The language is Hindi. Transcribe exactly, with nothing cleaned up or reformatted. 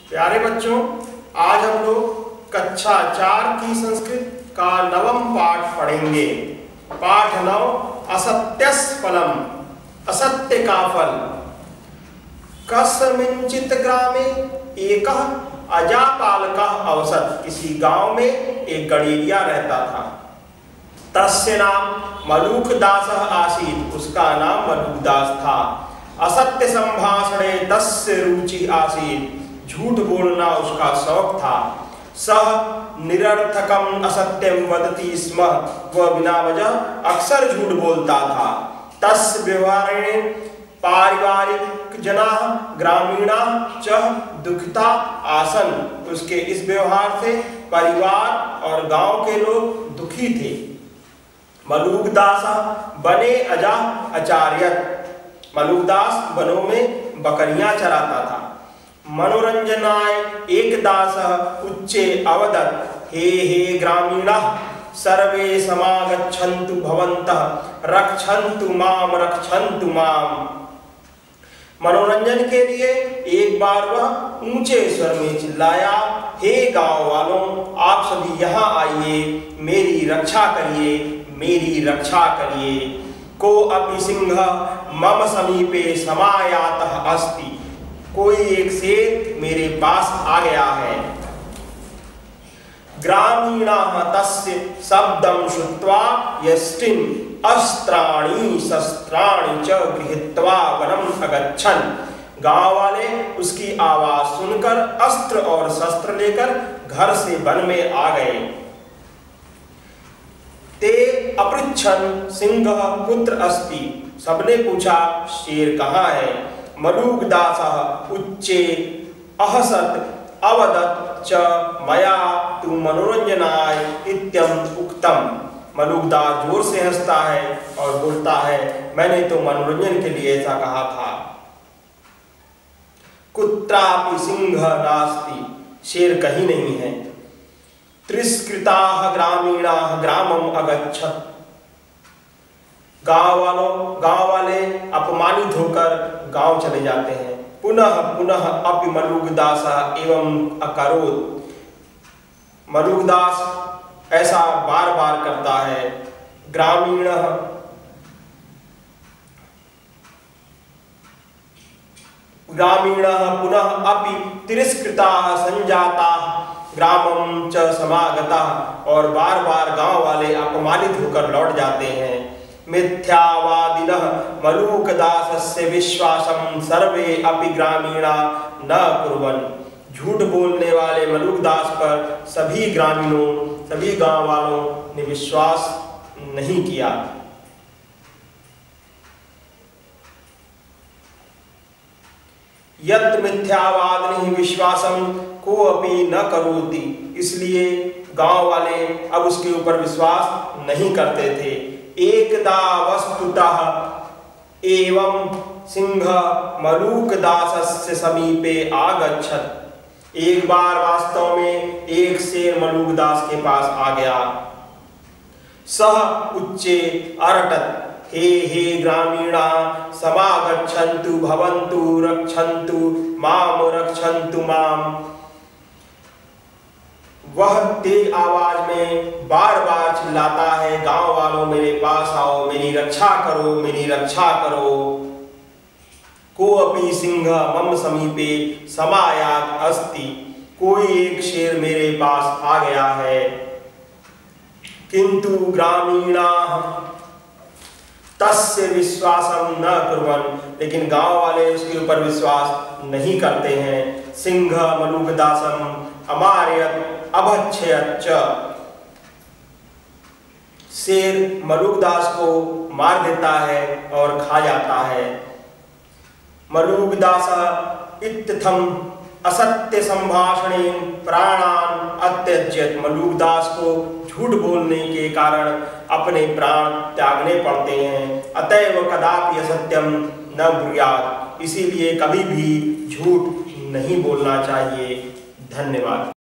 प्यारे बच्चों, आज हम लोग कक्षा चार की संस्कृत का नवम पाठ पढ़ेंगे। पाठ नौ, असत्यस फलम, असत्य का फल। कस्मिंचित ग्रामे एकः अजापालकः अवसत्, किसी गांव में एक गडेरिया रहता था। तस्य नाम मलूखदासः आसीत्, उसका नाम मलूखदास था। असत्य संभाषणे तस्य रुचि आसीत्, झूठ बोलना उसका शौक था। सह निरर्थकम असत्यम वदति स्म, वह बिना वजह अक्सर झूठ बोलता था। तस्य व्यवहारेण पारिवारिक जना ग्रामीणा च दुखिता आसन, उसके इस व्यवहार से परिवार और गांव के लोग दुखी थे। मलूखदास बने अजा आचार्यत, मलूखदास वनों में बकरियां चराता था। मनोरंजनाय एकदास उच्चे अवदत्, हे हे ग्रामीणाः सर्वे समागच्छन्तु भवन्तः रक्षन्तु माम रक्षन्तु माम। मनोरंजन के लिए एक बार वह ऊंचे स्वर में चिल्लाया, हे गांव वालों, आप सभी यहाँ आइए, मेरी रक्षा करिए, मेरी रक्षा करिए। को अपि सिंह मम समीपे समायातः अस्ति, कोई एक शेर मेरे पास आ गया है। ग्रामीणाः तस्य शब्दं श्रुत्वा यष्टिम् अस्त्राणि शस्त्राणि च गृहीत्वा वनम् अगच्छन्, गांव वाले उसकी आवाज सुनकर अस्त्र और शस्त्र लेकर घर से वन में आ गए। ते अपृच्छन् सिंहः कुत्र अस्ति, सबने पूछा शेर कहाँ है। मलूखदासः उच्चे अहसत् अवदत् च मया तु मनोरंजनाय इत्यं उक्तम्, मलूखदास जोर से हंसता है और बोलता है, मैंने तो मनोरंजन के लिए ऐसा कहा था। कुत्रापि सिंह नास्ति, शेर कहीं नहीं है। तिरस्कृताः ग्रामीणाः ग्रामम् अगच्छत्, गांव वालों गांव वाले अपमानित होकर गांव चले जाते हैं। पुनः पुनः अपि मलूखदास एवं अकरोत्, मलूखदास ऐसा बार बार करता है। ग्रामीण ग्रामीण पुनः अपि तिरस्कृताः संजाताः ग्रामं च समागताः, और बार बार गांव वाले अपमानित होकर लौट जाते हैं। मिथ्यावादिनः मलूखदासस्य विश्वासं सर्वे अपि ग्रामीणा न कुर्वन्, झूठ बोलने वाले मलूखदास पर सभी ग्रामीणों सभी गांव वालों ने विश्वास नहीं किया। यत् मिथ्यावादिनः विश्वासं को अपि न करोति, इसलिए गांव वाले अब उसके ऊपर विश्वास नहीं करते थे। एकदा वस्तुतः एवं सिंह मलूखदासस्य समीपे आगच्छत्, एक बार वास्तव में एक शेर मलूखदास के पास आ गया। सह उच्चे अरटत्, हे हे ग्रामीणा समागच्छन्तु भवन्तु रक्षन्तु माम रक्षन्तु माम। वह तेज आवाज में बार बार चिल्लाता है, गांव वालों मेरे पास आओ, मेरी रक्षा करो, मेरी रक्षा करो। को अपि सिंह मम समीपे समायात अस्ति, कोई एक शेर मेरे पास आ गया है। किंतु ग्रामीणाः तस्य विश्वासं न कुर्वन्, लेकिन गांव वाले उसके ऊपर विश्वास नहीं करते हैं। सिंह मलूखदासं अमारयत् अभच्छयत् च, शेर मलूखदास को मार देता है और खा जाता है। मलूखदास इत्थम् असत्य संभाषणे प्राणान अत्यज्यत, मलूखदास को झूठ बोलने के कारण अपने प्राण त्यागने पड़ते हैं। अतएव कदापि असत्यम न ब्रूयात्, इसीलिए कभी भी झूठ नहीं बोलना चाहिए। धन्यवाद।